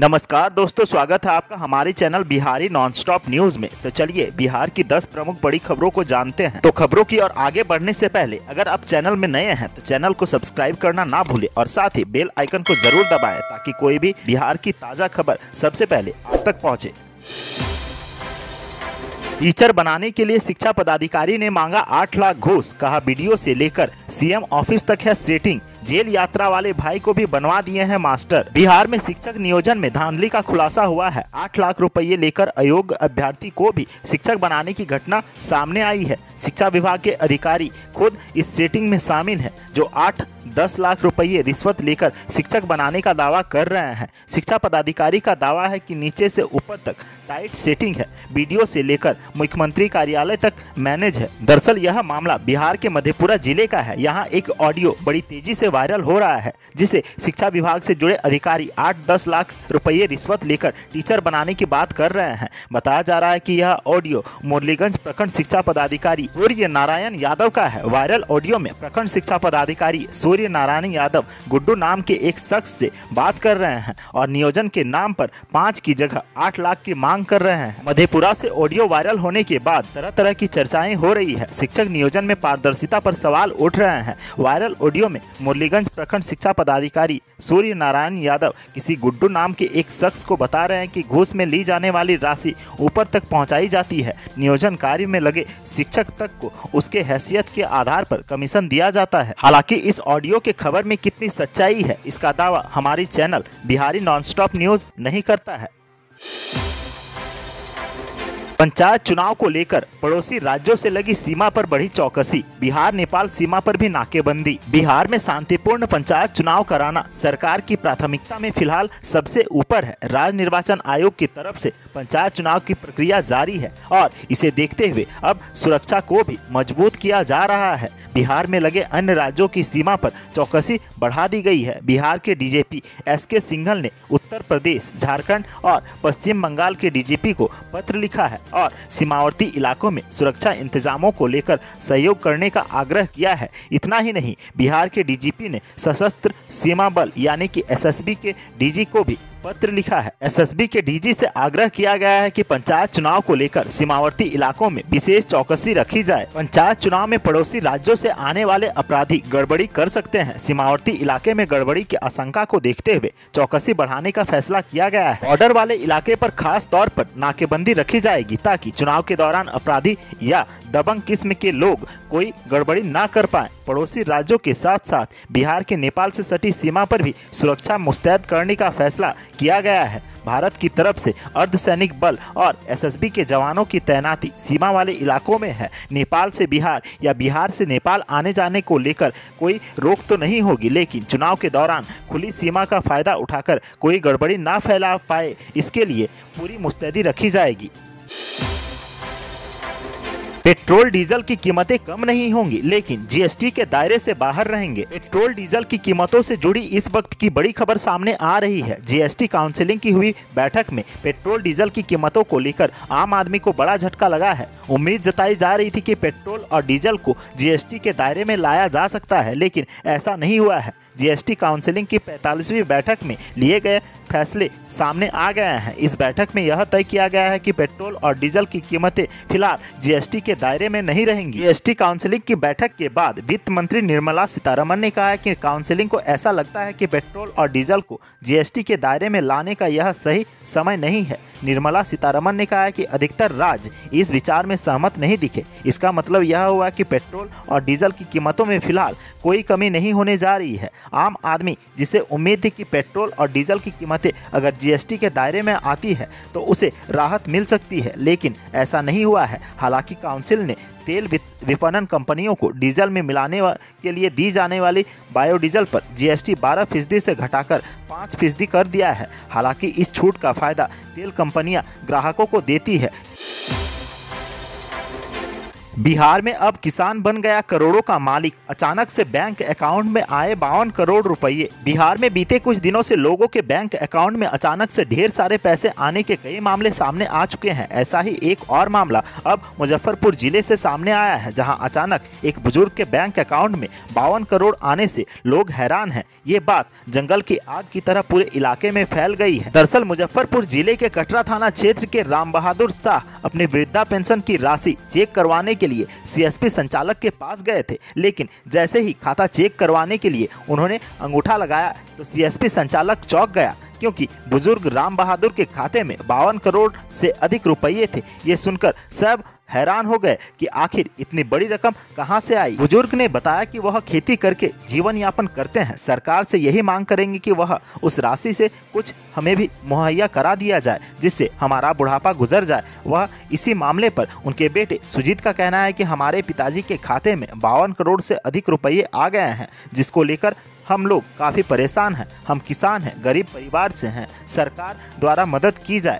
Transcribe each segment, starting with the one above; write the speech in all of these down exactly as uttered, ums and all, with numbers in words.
नमस्कार दोस्तों, स्वागत है आपका हमारे चैनल बिहारी नॉनस्टॉप न्यूज में। तो चलिए बिहार की दस प्रमुख बड़ी खबरों को जानते हैं। तो खबरों की ओर आगे बढ़ने से पहले अगर आप चैनल में नए हैं तो चैनल को सब्सक्राइब करना ना भूलें और साथ ही बेल आइकन को जरूर दबाएं ताकि कोई भी बिहार की ताज़ा खबर सबसे पहले आप तक पहुँचे। टीचर बनाने के लिए शिक्षा पदाधिकारी ने मांगा आठ लाख घूस, कहा वीडियो से लेकर सीएम ऑफिस तक है सेटिंग। जेल यात्रा वाले भाई को भी बनवा दिए हैं मास्टर। बिहार में शिक्षक नियोजन में धांधली का खुलासा हुआ है। आठ लाख रुपए लेकर अयोग्य अभ्यर्थी को भी शिक्षक बनाने की घटना सामने आई है। शिक्षा विभाग के अधिकारी खुद इस सेटिंग में शामिल हैं, जो आठ दस लाख रुपए रिश्वत लेकर शिक्षक बनाने का दावा कर रहे हैं। शिक्षा पदाधिकारी का दावा है कि नीचे से ऊपर तक टाइट सेटिंग है, वीडियो से लेकर मुख्यमंत्री कार्यालय तक मैनेज है। दरअसल यह मामला बिहार के मधेपुरा जिले का है। यहाँ एक ऑडियो बड़ी तेजी से वायरल हो रहा है, जिसे शिक्षा विभाग से जुड़े अधिकारी आठ दस लाख रुपए रिश्वत लेकर टीचर बनाने की बात कर रहे हैं। बताया जा रहा है कि यह ऑडियो मुरलीगंज प्रखंड शिक्षा पदाधिकारी सूर्य नारायण यादव का है। वायरल ऑडियो में प्रखंड शिक्षा पदाधिकारी सूर्य नारायण यादव गुड्डू नाम के एक शख्स से बात कर रहे हैं और नियोजन के नाम पर पाँच की जगह आठ लाख की मांग कर रहे हैं। मधेपुरा से ऑडियो वायरल होने के बाद तरह तरह की चर्चाएं हो रही है। शिक्षक नियोजन में पारदर्शिता पर सवाल उठ रहे हैं। वायरल ऑडियो में मुरलीगंज प्रखंड शिक्षा पदाधिकारी सूर्य नारायण यादव किसी गुड्डू नाम के एक शख्स को बता रहे हैं कि घूस में ली जाने वाली राशि ऊपर तक पहुंचाई जाती है। नियोजन कार्य में लगे शिक्षक तक को उसके हैसियत के आधार पर कमीशन दिया जाता है। हालांकि इस ऑडियो के खबर में कितनी सच्चाई है, इसका दावा हमारी चैनल बिहारी नॉनस्टॉप न्यूज नहीं करता है। पंचायत चुनाव को लेकर पड़ोसी राज्यों से लगी सीमा पर बढ़ी चौकसी। बिहार नेपाल सीमा पर भी नाकेबंदी। बिहार में शांतिपूर्ण पंचायत चुनाव कराना सरकार की प्राथमिकता में फिलहाल सबसे ऊपर है। राज्य निर्वाचन आयोग की तरफ से पंचायत चुनाव की प्रक्रिया जारी है और इसे देखते हुए अब सुरक्षा को भी मजबूत किया जा रहा है। बिहार में लगे अन्य राज्यों की सीमा पर चौकसी बढ़ा दी गई है। बिहार के डीजीपी एस के सिंघल ने उत्तर प्रदेश, झारखंड और पश्चिम बंगाल के डीजीपी को पत्र लिखा है और सीमावर्ती इलाकों में सुरक्षा इंतजामों को लेकर सहयोग करने का आग्रह किया है। इतना ही नहीं, बिहार के डीजीपी ने सशस्त्र सीमा बल यानी कि एसएसबी के डीजी को भी पत्र लिखा है। एसएसबी के डीजी से आग्रह किया गया है कि पंचायत चुनाव को लेकर सीमावर्ती इलाकों में विशेष चौकसी रखी जाए। पंचायत चुनाव में पड़ोसी राज्यों से आने वाले अपराधी गड़बड़ी कर सकते हैं। सीमावर्ती इलाके में गड़बड़ी की आशंका को देखते हुए चौकसी बढ़ाने का फैसला किया गया है। बॉर्डर वाले इलाके पर खास तौर पर नाकेबंदी रखी जाएगी ताकि चुनाव के दौरान अपराधी या दबंग किस्म के लोग कोई गड़बड़ी ना कर पाए। पड़ोसी राज्यों के साथ साथ बिहार के नेपाल से सटी सीमा पर भी सुरक्षा मुस्तैद करने का फैसला किया गया है। भारत की तरफ से अर्धसैनिक बल और एसएसबी के जवानों की तैनाती सीमा वाले इलाकों में है। नेपाल से बिहार या बिहार से नेपाल आने जाने को लेकर कोई रोक तो नहीं होगी, लेकिन चुनाव के दौरान खुली सीमा का फायदा उठाकर कोई गड़बड़ी ना फैला पाए, इसके लिए पूरी मुस्तैदी रखी जाएगी। पेट्रोल डीजल की कीमतें कम नहीं होंगी, लेकिन जीएसटी के दायरे से बाहर रहेंगे। पेट्रोल डीजल की कीमतों से जुड़ी इस वक्त की बड़ी खबर सामने आ रही है। जीएसटी काउंसिलिंग की हुई बैठक में पेट्रोल डीजल की कीमतों को लेकर आम आदमी को बड़ा झटका लगा है। उम्मीद जताई जा रही थी कि पेट्रोल और डीजल को जीएसटी के दायरे में लाया जा सकता है, लेकिन ऐसा नहीं हुआ है। जीएसटी काउंसिलिंग की पैंतालीसवीं बैठक में लिए गए फैसले सामने आ गए हैं। इस बैठक में यह तय किया गया है कि पेट्रोल और डीजल की कीमतें फिलहाल जीएसटी के दायरे में नहीं रहेंगी। जीएसटी काउंसिलिंग की बैठक के बाद वित्त मंत्री निर्मला सीतारमण ने कहा है कि काउंसिलिंग को ऐसा लगता है कि पेट्रोल और डीजल को जीएसटी के दायरे में लाने का यह सही समय नहीं है। निर्मला सीतारमण ने कहा है कि अधिकतर राज्य इस विचार में सहमत नहीं दिखे। इसका मतलब यह हुआ कि पेट्रोल और डीजल की कीमतों में फिलहाल कोई कमी नहीं होने जा रही है। आम आदमी जिसे उम्मीद थी कि पेट्रोल और डीजल की कीमतें अगर जीएसटी के दायरे में आती है तो उसे राहत मिल सकती है, लेकिन ऐसा नहीं हुआ है। हालांकि काउंसिल ने तेल विपणन कंपनियों को डीजल में मिलाने के लिए दी जाने वाली बायोडीजल पर जीएसटी बारह फीसदी से घटाकर पाँच फीसदी कर दिया है। हालांकि इस छूट का फायदा तेल कंपनियां ग्राहकों को देती है। बिहार में अब किसान बन गया करोड़ों का मालिक, अचानक से बैंक अकाउंट में आए बावन करोड़ रुपए। बिहार में बीते कुछ दिनों से लोगों के बैंक अकाउंट में अचानक से ढेर सारे पैसे आने के कई मामले सामने आ चुके हैं। ऐसा ही एक और मामला अब मुजफ्फरपुर जिले से सामने आया है, जहां अचानक एक बुजुर्ग के बैंक अकाउंट में बावन करोड़ आने से लोग हैरान हैं। ये बात जंगल की आग की तरह पूरे इलाके में फैल गई है। दरअसल मुजफ्फरपुर जिले के कटरा थाना क्षेत्र के राम बहादुर शाह अपनी वृद्धा पेंशन की राशि चेक करवाने के लिए सीएसपी संचालक के पास गए थे, लेकिन जैसे ही खाता चेक करवाने के लिए उन्होंने अंगूठा लगाया तो सीएसपी संचालक चौंक गया, क्योंकि बुजुर्ग राम बहादुर के खाते में बावन करोड़ से अधिक रुपये थे। ये सुनकर सब हैरान हो गए कि आखिर इतनी बड़ी रकम कहां से आई। बुजुर्ग ने बताया कि वह खेती करके जीवन यापन करते हैं, सरकार से यही मांग करेंगे कि वह उस राशि से कुछ हमें भी मुहैया करा दिया जाए, जिससे हमारा बुढ़ापा गुजर जाए। वह इसी मामले पर उनके बेटे सुजीत का कहना है कि हमारे पिताजी के खाते में बावन करोड़ से अधिक रुपये आ गए हैं, जिसको लेकर हम लोग काफ़ी परेशान हैं। हम किसान हैं, गरीब परिवार से हैं, सरकार द्वारा मदद की जाए।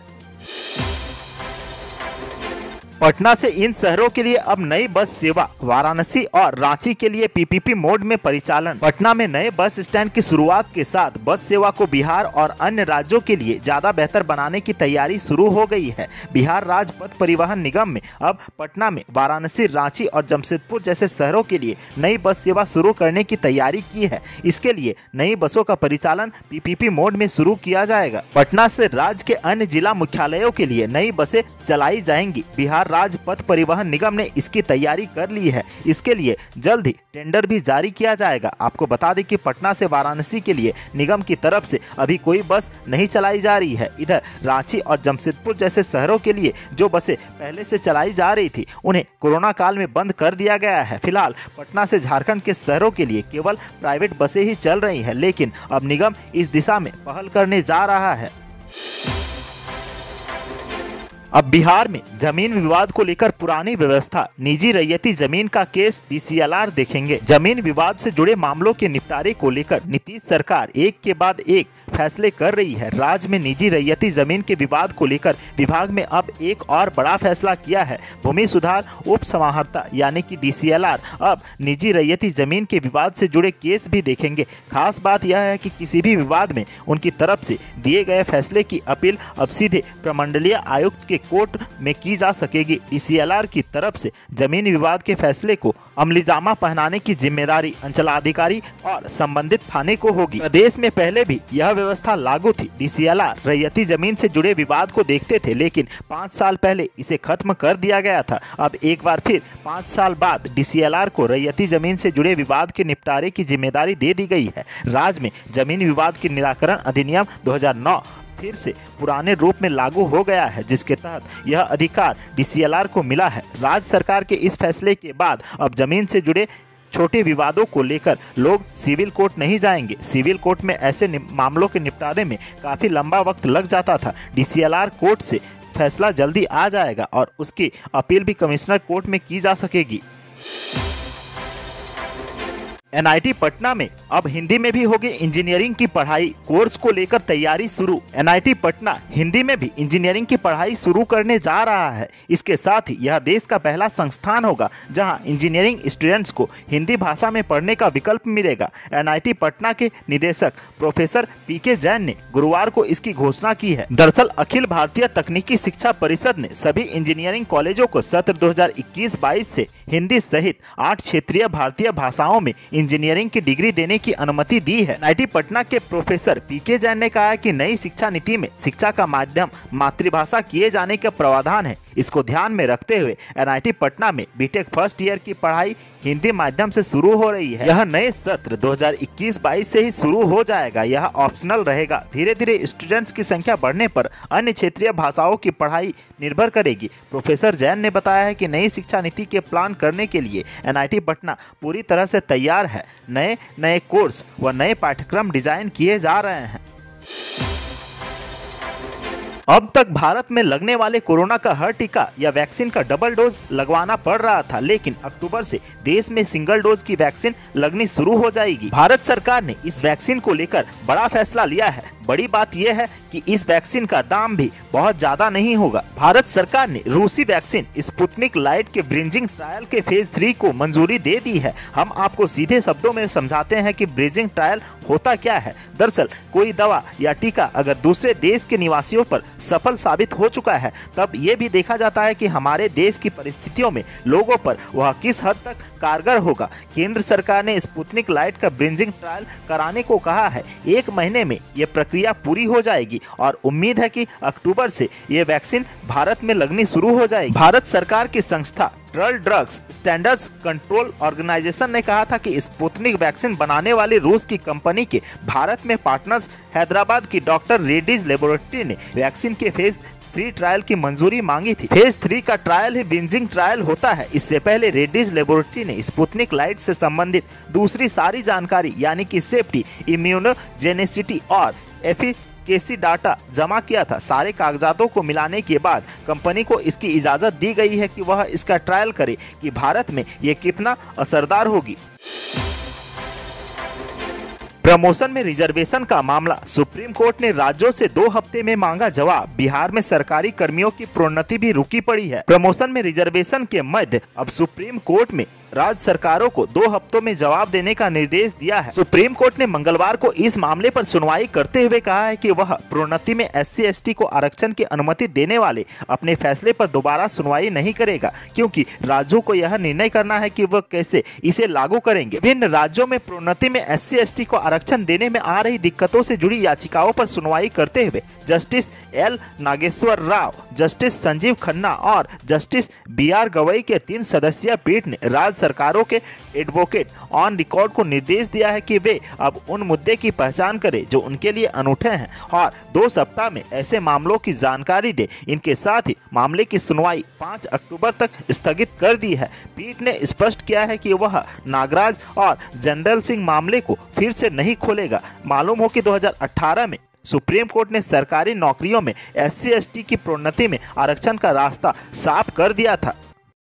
पटना से इन शहरों के लिए अब नई बस सेवा, वाराणसी और रांची के लिए पीपीपी मोड में परिचालन। पटना में नए बस स्टैंड की शुरुआत के साथ बस सेवा को बिहार और अन्य राज्यों के लिए ज्यादा बेहतर बनाने की तैयारी शुरू हो गई है। बिहार राज्य पथ परिवहन निगम में अब पटना में वाराणसी, रांची और जमशेदपुर जैसे शहरों के लिए नई बस सेवा शुरू करने की तैयारी की है। इसके लिए नई बसों का परिचालन पीपीपी मोड में शुरू किया जाएगा। पटना से राज्य के अन्य जिला मुख्यालयों के लिए नई बसें चलाई जाएंगी। बिहार राज्य पथ परिवहन निगम ने इसकी तैयारी कर ली है। इसके लिए जल्द ही टेंडर भी जारी किया जाएगा। आपको बता दें कि पटना से वाराणसी के लिए निगम की तरफ से अभी कोई बस नहीं चलाई जा रही है। इधर रांची और जमशेदपुर जैसे शहरों के लिए जो बसें पहले से चलाई जा रही थी, उन्हें कोरोना काल में बंद कर दिया गया है। फिलहाल पटना से झारखंड के शहरों के लिए केवल प्राइवेट बसें ही चल रही हैं, लेकिन अब निगम इस दिशा में पहल करने जा रहा है। अब बिहार में जमीन विवाद को लेकर पुरानी व्यवस्था, निजी रैयती जमीन का केस डीसीएलआर देखेंगे। जमीन विवाद से जुड़े मामलों के निपटारे को लेकर नीतीश सरकार एक के बाद एक फैसले कर रही है। राज्य में निजी रैयती जमीन के विवाद को लेकर विभाग में अब एक और बड़ा फैसला किया है। भूमि सुधार उप समाहर्ता यानी कि डीसीएलआर अब निजी रैयती जमीन के विवाद से जुड़े केस भी देखेंगे। खास बात यह है कि किसी भी विवाद में उनकी तरफ से दिए गए फैसले की अपील अब सीधे प्रमंडलीय आयुक्त के कोर्ट में की जा सकेगी। डीसीएलआर की तरफ से जमीन विवाद के फैसले को अमलीजामा पहनाने की जिम्मेदारी अंचलाधिकारी और संबंधित थाने को होगी। प्रदेश में पहले भी यह व्यवस्था लागू थी। डीसीएलआर रैयती जमीन से जुड़े विवाद को देखते थे, लेकिन पाँच साल पहले इसे खत्म कर दिया गया था। अब एक बार फिर पाँच साल बाद डीसीएलआर को रैयती जमीन से जुड़े विवाद के निपटारे की जिम्मेदारी दे दी गई है। राज्य में जमीन विवाद के निराकरण अधिनियम दो हज़ार नौ फिर से पुराने रूप में लागू हो गया है, जिसके तहत यह अधिकार डीसीएलआर को मिला है। राज्य सरकार के इस फैसले के बाद अब जमीन से जुड़े छोटे विवादों को लेकर लोग सिविल कोर्ट नहीं जाएंगे। सिविल कोर्ट में ऐसे मामलों के निपटारे में काफ़ी लंबा वक्त लग जाता था। डीसीएलआर कोर्ट से फैसला जल्दी आ जाएगा और उसकी अपील भी कमिश्नर कोर्ट में की जा सकेगी। एनआईटी पटना में अब हिंदी में भी होगी इंजीनियरिंग की पढ़ाई, कोर्स को लेकर तैयारी शुरू। एनआईटी पटना हिंदी में भी इंजीनियरिंग की पढ़ाई शुरू करने जा रहा है। इसके साथ ही यह देश का पहला संस्थान होगा जहां इंजीनियरिंग स्टूडेंट्स को हिंदी भाषा में पढ़ने का विकल्प मिलेगा। एनआईटी पटना के निदेशक प्रोफेसर पीके जैन ने गुरुवार को इसकी घोषणा की है। दरअसल अखिल भारतीय तकनीकी शिक्षा परिषद ने सभी इंजीनियरिंग कॉलेजों को सत्र दो हजार इक्कीस बाईस से हिंदी सहित आठ क्षेत्रीय भारतीय भाषाओं में इंजीनियरिंग की डिग्री देने की अनुमति दी है। एनआईटी पटना के प्रोफेसर पीके जैन ने कहा कि नई शिक्षा नीति में शिक्षा का माध्यम मातृभाषा किए जाने का प्रावधान है। इसको ध्यान में रखते हुए एनआईटी पटना में बीटेक फर्स्ट ईयर की पढ़ाई हिंदी माध्यम से शुरू हो रही है। यह नए सत्र दो हज़ार इक्कीस बाईस से ही शुरू हो जाएगा। यह ऑप्शनल रहेगा। धीरे धीरे स्टूडेंट्स की संख्या बढ़ने पर अन्य क्षेत्रीय भाषाओं की पढ़ाई निर्भर करेगी। प्रोफेसर जैन ने बताया है कि नई शिक्षा नीति के प्लान करने के लिए एनआईटी पटना पूरी तरह से तैयार है। नए नए कोर्स व नए पाठ्यक्रम डिजाइन किए जा रहे हैं। अब तक भारत में लगने वाले कोरोना का हर टीका या वैक्सीन का डबल डोज लगवाना पड़ रहा था, लेकिन अक्टूबर से देश में सिंगल डोज की वैक्सीन लगनी शुरू हो जाएगी। भारत सरकार ने इस वैक्सीन को लेकर बड़ा फैसला लिया है। बड़ी बात यह है कि इस वैक्सीन का दाम भी बहुत ज्यादा नहीं होगा। भारत सरकार ने रूसी वैक्सीन स्पुतनिक लाइट के ब्रिजिंग ट्रायल के फेज थ्री को मंजूरी दे दी है। हम आपको सीधे शब्दों में समझाते हैं कि ब्रिजिंग ट्रायल होता क्या है। दरअसल कोई दवा या टीका अगर दूसरे देश के निवासियों पर सफल साबित हो चुका है, तब ये भी देखा जाता है कि हमारे देश की परिस्थितियों में लोगों पर वह किस हद तक कारगर होगा। केंद्र सरकार ने स्पुतनिक लाइट का ब्रिजिंग ट्रायल कराने को कहा है। एक महीने में ये प्रक्रिया पूरी हो जाएगी और उम्मीद है कि अक्टूबर से ये वैक्सीन भारत में लगनी शुरू हो जाएगी। भारत सरकार की संस्था drug drugs standards control organisation ने कहा था कि स्पुतनिक वैक्सीन बनाने वाली रूस की कंपनी के भारत में पार्टनर्स हैदराबाद की डॉक्टर रेड्डीज लेबोरेटरी ने वैक्सीन के फेज थ्री ट्रायल की मंजूरी मांगी थी। फेज थ्री का ट्रायल ही ब्रिजिंग ट्रायल होता है। इससे पहले रेड्डीज लेबोरेटरी ने स्पुतनिक लाइट से संबंधित दूसरी सारी जानकारी यानी कि सेफ्टी, इम्यूनोजेनेसिटी और एफिकेसी डाटा जमा किया था। सारे कागजातों को मिलाने के बाद कंपनी को इसकी इजाजत दी गई है कि वह इसका ट्रायल करे कि भारत में ये कितना असरदार होगी। प्रमोशन में रिजर्वेशन का मामला, सुप्रीम कोर्ट ने राज्यों से दो हफ्ते में मांगा जवाब। बिहार में सरकारी कर्मियों की प्रोन्नति भी रुकी पड़ी है। प्रमोशन में रिजर्वेशन के मध्य अब सुप्रीम कोर्ट में राज्य सरकारों को दो हफ्तों में जवाब देने का निर्देश दिया है। सुप्रीम कोर्ट ने मंगलवार को इस मामले पर सुनवाई करते हुए कहा है कि वह प्रोन्नति में एस सी एस टी को आरक्षण की अनुमति देने वाले अपने फैसले पर दोबारा सुनवाई नहीं करेगा, क्योंकि राज्यों को यह निर्णय करना है कि वह कैसे इसे लागू करेंगे। विभिन्न राज्यों में प्रोन्नति में एस सी एस टी को आरक्षण देने में आ रही दिक्कतों से जुड़ी याचिकाओं पर सुनवाई करते हुए justice L Nageswara Rao, justice Sanjiv Khanna और जस्टिस बी आर गवई के तीन सदस्यीय पीठ ने राज्य सरकारों के एडवोकेट ऑन रिकॉर्ड को निर्देश दिया है कि वे अब उन मुद्दे की पहचान करें जो उनके लिए अनूठे हैं और दो सप्ताह में ऐसे मामलों की जानकारी दें। इनके साथ ही मामले की सुनवाई पाँच अक्टूबर तक स्थगित कर दी है। पीठ ने स्पष्ट किया है कि वह नागराज और जनरल सिंह मामले को फिर से नहीं खोलेगा। मालूम हो कि दो हज़ार अठारह में सुप्रीम कोर्ट ने सरकारी नौकरियों में एस सी एस टी की प्रोन्नति में आरक्षण का रास्ता साफ कर दिया था।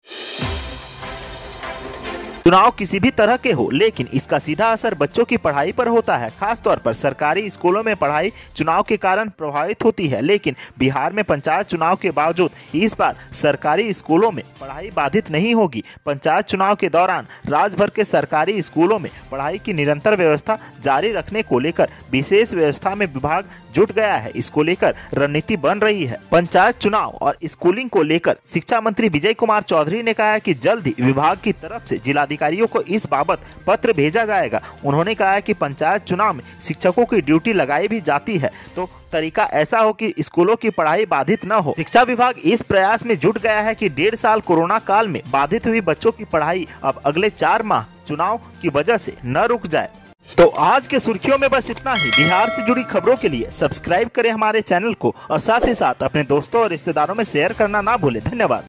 चुनाव किसी भी तरह के हो, लेकिन इसका सीधा असर बच्चों की पढ़ाई पर होता है। खास तौर पर सरकारी स्कूलों में पढ़ाई चुनाव के कारण प्रभावित होती है, लेकिन बिहार में पंचायत चुनाव के बावजूद इस बार सरकारी स्कूलों में पढ़ाई बाधित नहीं होगी। पंचायत चुनाव के दौरान राज्य भर के सरकारी स्कूलों में पढ़ाई की निरंतर व्यवस्था जारी रखने को लेकर विशेष व्यवस्था में विभाग जुट गया है। इसको लेकर रणनीति बन रही है। पंचायत चुनाव और स्कूलिंग को लेकर शिक्षा मंत्री विजय कुमार चौधरी ने कहा है कि जल्द ही विभाग की तरफ से जिलाधिकारियों को इस बाबत पत्र भेजा जाएगा। उन्होंने कहा है कि पंचायत चुनाव में शिक्षकों की ड्यूटी लगाई भी जाती है, तो तरीका ऐसा हो कि स्कूलों की पढ़ाई बाधित न हो। शिक्षा विभाग इस प्रयास में जुट गया है कि डेढ़ साल कोरोना काल में बाधित हुई बच्चों की पढ़ाई अब अगले चार माह चुनाव की वजह से न रुक जाए। तो आज के सुर्खियों में बस इतना ही। बिहार से जुड़ी खबरों के लिए सब्सक्राइब करें हमारे चैनल को और साथ ही साथ अपने दोस्तों और रिश्तेदारों में शेयर करना ना भूलें। धन्यवाद।